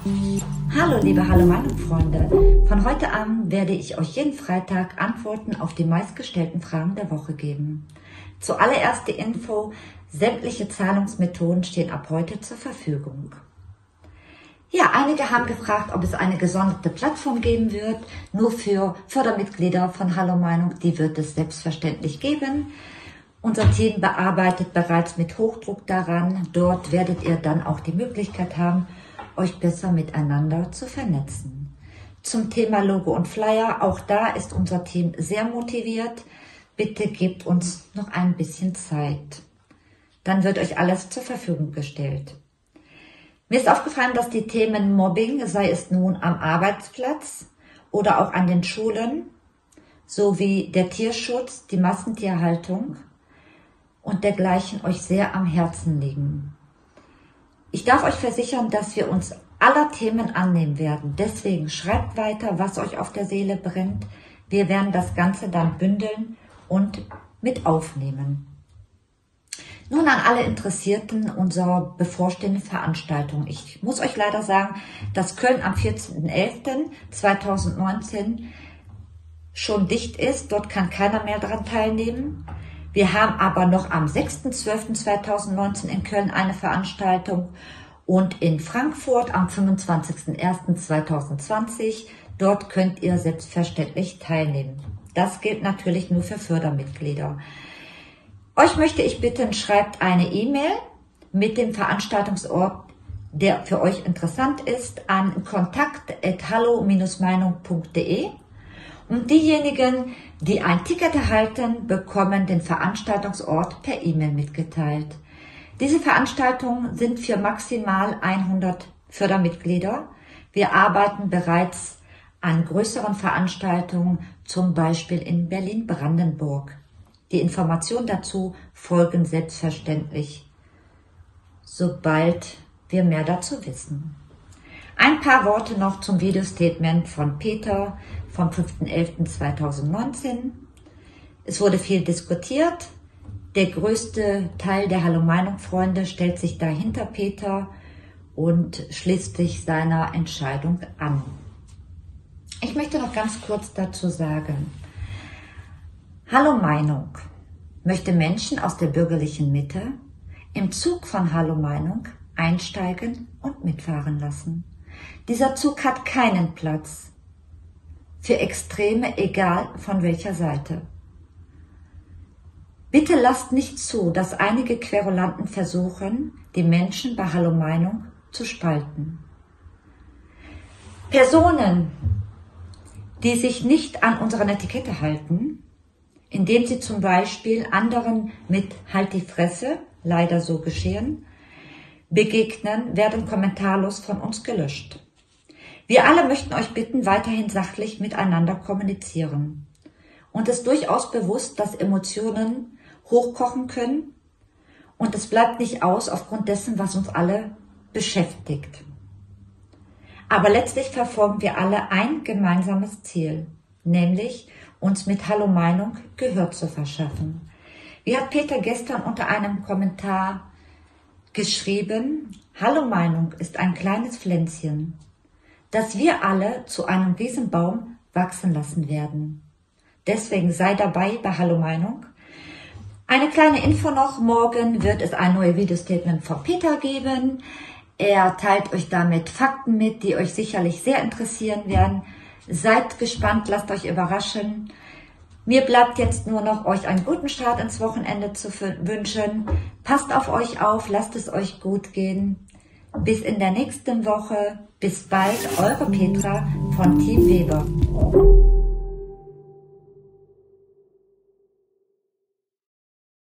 Hallo liebe Hallo Meinung-Freunde, von heute an werde ich euch jeden Freitag Antworten auf die meistgestellten Fragen der Woche geben. Zuallererst die Info, sämtliche Zahlungsmethoden stehen ab heute zur Verfügung. Ja, einige haben gefragt, ob es eine gesonderte Plattform geben wird, nur für Fördermitglieder von Hallo Meinung, die wird es selbstverständlich geben. Unser Team bearbeitet bereits mit Hochdruck daran, dort werdet ihr dann auch die Möglichkeit haben, euch besser miteinander zu vernetzen. Zum Thema Logo und Flyer, auch da ist unser Team sehr motiviert. Bitte gebt uns noch ein bisschen Zeit. Dann wird euch alles zur Verfügung gestellt. Mir ist aufgefallen, dass die Themen Mobbing, sei es nun am Arbeitsplatz oder auch an den Schulen, sowie der Tierschutz, die Massentierhaltung und dergleichen euch sehr am Herzen liegen. Ich darf euch versichern, dass wir uns aller Themen annehmen werden. Deswegen schreibt weiter, was euch auf der Seele brennt. Wir werden das Ganze dann bündeln und mit aufnehmen. Nun an alle Interessierten unserer bevorstehenden Veranstaltung. Ich muss euch leider sagen, dass Köln am 14.11.2019 schon dicht ist. Dort kann keiner mehr daran teilnehmen. Wir haben aber noch am 6.12.2019 in Köln eine Veranstaltung und in Frankfurt am 25.01.2020. Dort könnt ihr selbstverständlich teilnehmen. Das gilt natürlich nur für Fördermitglieder. Euch möchte ich bitten, schreibt eine E-Mail mit dem Veranstaltungsort, der für euch interessant ist, an kontakt@hallo-meinung.de. Und diejenigen, die ein Ticket erhalten, bekommen den Veranstaltungsort per E-Mail mitgeteilt. Diese Veranstaltungen sind für maximal 100 Fördermitglieder. Wir arbeiten bereits an größeren Veranstaltungen, zum Beispiel in Berlin-Brandenburg. Die Informationen dazu folgen selbstverständlich, sobald wir mehr dazu wissen. Ein paar Worte noch zum Videostatement von Peter vom 5.11.2019. Es wurde viel diskutiert. Der größte Teil der Hallo Meinung-Freunde stellt sich dahinter Peter und schließt sich seiner Entscheidung an. Ich möchte noch ganz kurz dazu sagen, Hallo Meinung möchte Menschen aus der bürgerlichen Mitte im Zug von Hallo Meinung einsteigen und mitfahren lassen. Dieser Zug hat keinen Platz für Extreme, egal von welcher Seite. Bitte lasst nicht zu, dass einige Querulanten versuchen, die Menschen bei Hallo Meinung zu spalten. Personen, die sich nicht an unseren Etikette halten, indem sie zum Beispiel anderen mit Halt die Fresse, leider so geschehen, begegnen, werden kommentarlos von uns gelöscht. Wir alle möchten euch bitten, weiterhin sachlich miteinander kommunizieren. Und es ist durchaus bewusst, dass Emotionen hochkochen können und es bleibt nicht aus aufgrund dessen, was uns alle beschäftigt. Aber letztlich verfolgen wir alle ein gemeinsames Ziel, nämlich uns mit Hallo Meinung Gehör zu verschaffen. Wie hat Peter gestern unter einem Kommentar geschrieben, Hallo Meinung ist ein kleines Pflänzchen, das wir alle zu einem Riesenbaum wachsen lassen werden. Deswegen sei dabei bei Hallo Meinung. Eine kleine Info noch, morgen wird es ein neues Videostatement von Peter geben. Er teilt euch damit Fakten mit, die euch sicherlich sehr interessieren werden. Seid gespannt, lasst euch überraschen. Mir bleibt jetzt nur noch, euch einen guten Start ins Wochenende zu wünschen. Passt auf euch auf, lasst es euch gut gehen. Bis in der nächsten Woche. Bis bald, eure Petra von Team Weber.